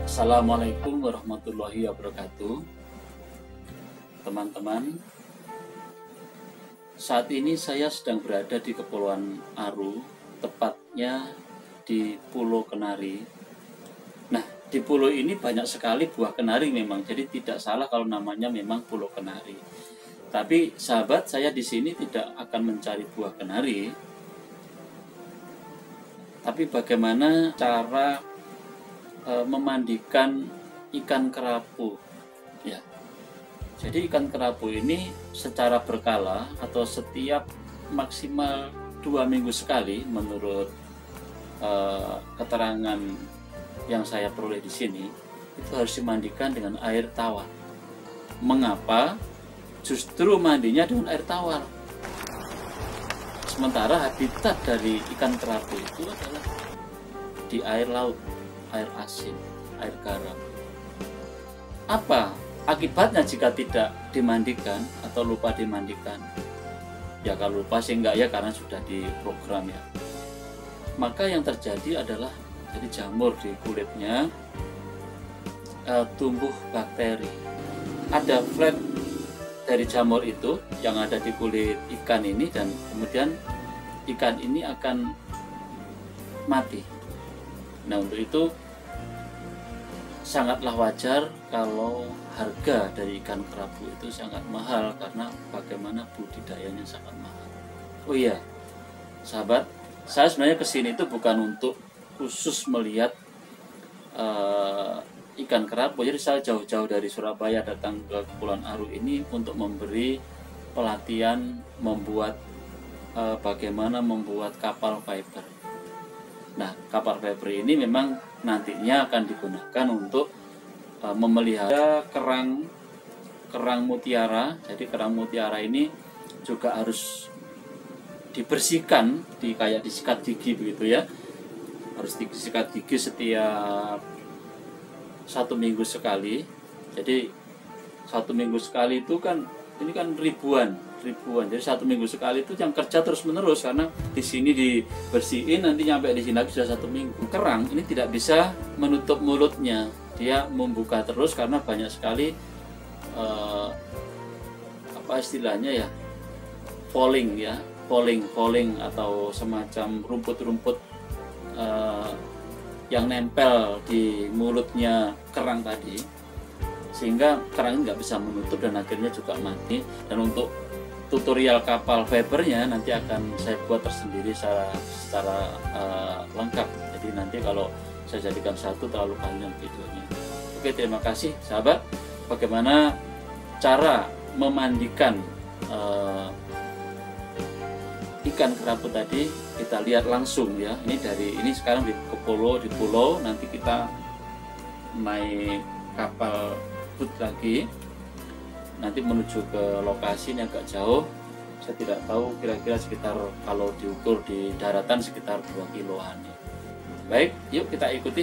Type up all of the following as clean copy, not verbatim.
Assalamualaikum warahmatullahi wabarakatuh. Teman-teman, saat ini saya sedang berada di Kepulauan Aru, tepatnya di Pulau Kenari. Nah, di pulau ini banyak sekali buah kenari memang, jadi tidak salah kalau namanya memang Pulau Kenari. Tapi sahabat, saya di sini tidak akan mencari buah kenari, tapi bagaimana cara memandikan ikan kerapu ya. Jadi ikan kerapu ini secara berkala atau setiap maksimal 2 minggu sekali menurut keterangan yang saya peroleh di sini, itu harus dimandikan dengan air tawar. Mengapa? Justru mandinya dengan air tawar, sementara habitat dari ikan kerapu itu adalah di air laut, air asin, air garam. Apa akibatnya jika tidak dimandikan atau lupa dimandikan? Ya kalau lupa sih enggak ya, karena sudah diprogram ya. Maka yang terjadi adalah jadi jamur di kulitnya, tumbuh bakteri. Ada flap dari jamur itu yang ada di kulit ikan ini, dan kemudian ikan ini akan mati. Nah, untuk itu sangatlah wajar kalau harga dari ikan kerapu itu sangat mahal, karena bagaimana budidayanya sangat mahal. Oh iya, sahabat, saya sebenarnya kesini itu bukan untuk khusus melihat ikan kerapu. Jadi saya jauh-jauh dari Surabaya datang ke Kepulauan Aru ini untuk memberi pelatihan membuat bagaimana membuat kapal fiber. Nah, kapal fiber ini memang nantinya akan digunakan untuk memelihara kerang mutiara. Jadi kerang mutiara ini juga harus dibersihkan, kayak disikat gigi begitu ya. Harus disikat gigi setiap 1 minggu sekali. Jadi 1 minggu sekali itu kan, ini kan ribuan. Jadi 1 minggu sekali itu yang kerja terus menerus, karena di sini dibersihin, nanti nyampe di sini lagi sudah 1 minggu. Kerang ini tidak bisa menutup mulutnya, dia membuka terus karena banyak sekali apa istilahnya ya, falling atau semacam rumput-rumput yang nempel di mulutnya kerang tadi, sehingga kerang nggak bisa menutup dan akhirnya juga mati. Dan untuk tutorial kapal fibernya nanti akan saya buat tersendiri secara lengkap. Jadi nanti kalau saya jadikan satu terlalu panjang videonya. Oke, terima kasih sahabat. Bagaimana cara memandikan ikan kerapu tadi, kita lihat langsung ya. Ini sekarang di pulau, nanti kita naik kapal boat lagi, nanti menuju ke lokasi ini agak jauh. Saya tidak tahu, kira-kira sekitar, kalau diukur di daratan sekitar 2 kiloan. Baik, yuk kita ikuti.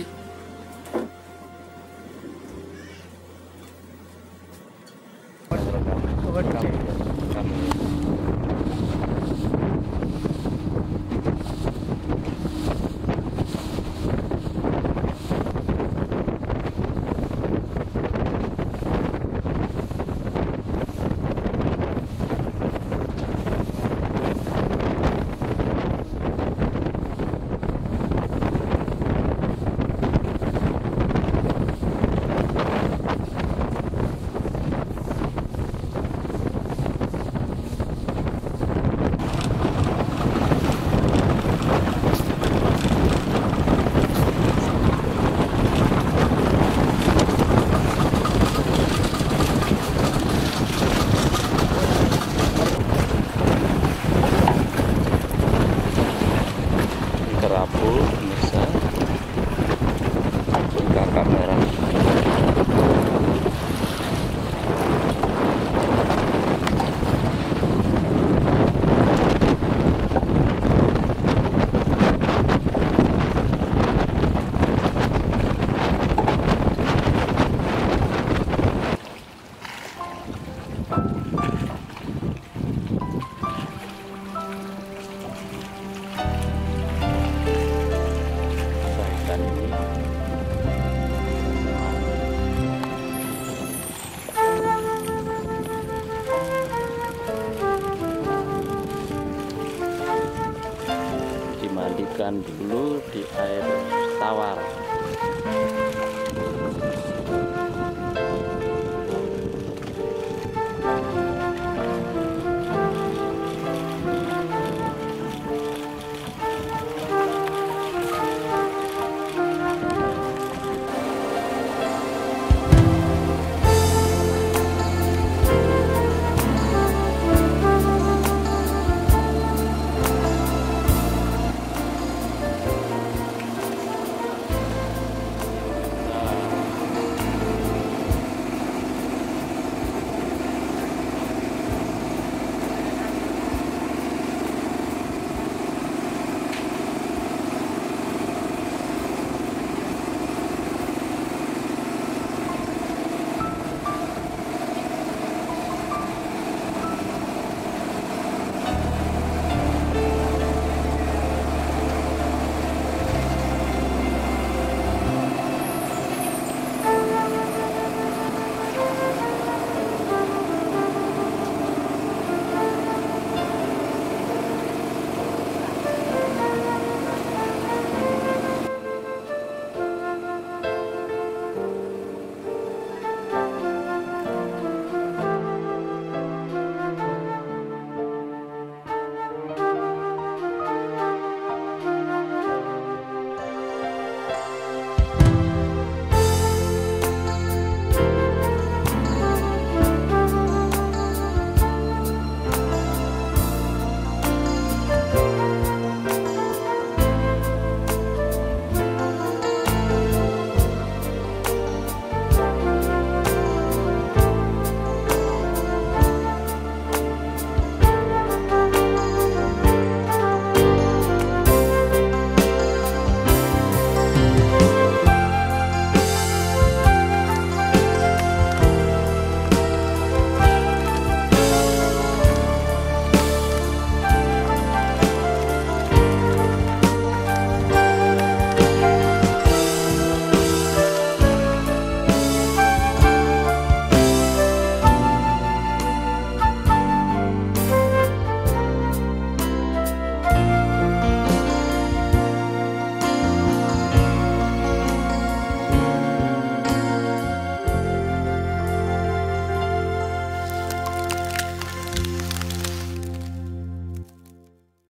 bersihkan dulu di air tawar.